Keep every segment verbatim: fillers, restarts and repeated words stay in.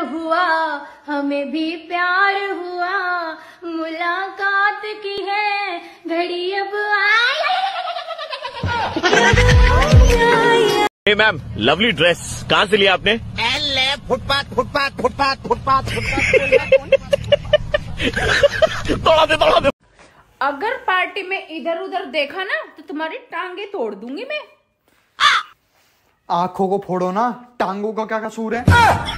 हुआ, हमें भी प्यार हुआ, मुलाकात की है घड़ी अब आई। मैम लवली ड्रेस कहाँ से लिया आपने? फुटपाथ फुटपाथ फुटपाथ फुटपाथ तोड़ा दे तोड़ा दे। अगर पार्टी में इधर उधर देखा ना तो तुम्हारी टांगे तोड़ दूंगी मैं। आंखों को फोड़ो ना, टांगों का क्या कसूर है?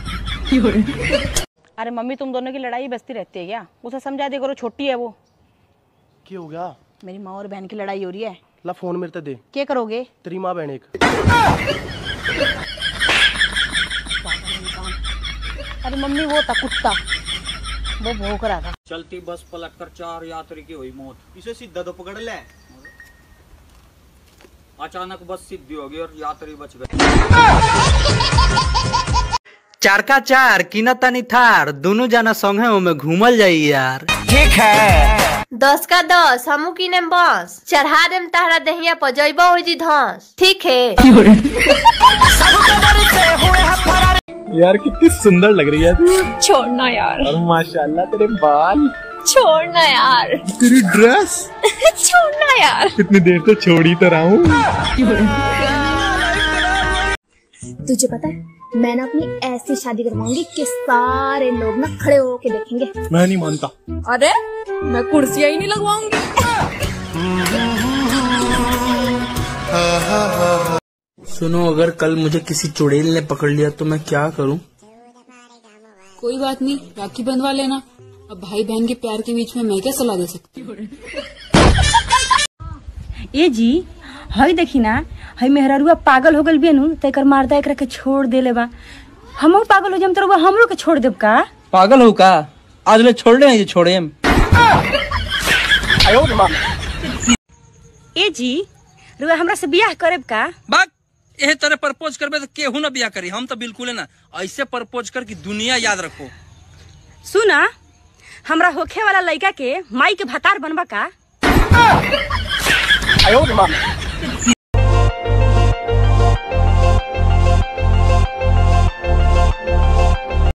अरे मम्मी तुम दोनों की लड़ाई बसती रहती है क्या? उसे समझा दे करो, छोटी है वो। क्या हो गया? मेरी माँ और बहन की लड़ाई हो रही है। ला फोन मेरे दे। क्या करोगे? तेरी माँ बहन एक। अरे मम्मी वो था कुत्ता, वो भौंक रहा था। चलती बस पलटकर चार यात्री की हुई मौत। इसे सीधा तो पकड़ ले। अचानक बस सीधी हो गई और यात्री बच गए। चार का चार किना तानी थार, दोनों जाना संगे में घूमल जाई यार। ठीक है। दस का दस हमू की नेम बस, चढ़ा देम तारा दहिया पर जइबो हो जी धस। ठीक है। यार कितनी सुंदर लग रही है तू। छोड़ना यार। और माशाल्लाह तेरे बाल। छोड़ना यार। तेरी ड्रेस। छोड़ना यार। कितनी देर से छोड़ी तो रहा हूँ। तुझे पता है मैं ना अपनी ऐसी शादी करवाऊंगी कि सारे लोग ना खड़े होके देखेंगे। मैं नहीं मानता। अरे मैं कुर्सियां ही नहीं लगवाऊंगी। सुनो, अगर कल मुझे किसी चुड़ैल ने पकड़ लिया तो मैं क्या करूं? कोई बात नहीं, राखी बंधवा लेना। अब भाई बहन के प्यार के बीच में मैं क्या सलाह दे सकती हूँ? ए जी हई देखी ना, हई मेहरारुआ पागल हो गल बियनु तेकर मारदा एकरा के छोड़ देले बा। हमहु पागल हो जाम तो हमरो के छोड़ देब का? पागल हो का? आज ले छोड़ दे, ये छोड़े हम। ए जी रुआ हमरा से बियाह करेब का? बात एहे तरह प्रपोज करबे तो केहू ना बियाह करी, हम तो बिल्कुल है ना। ऐसे प्रपोज कर कि दुनिया याद रखो। सुना, हमरा होखे वाला लड़का के माई के भतार बनबा का?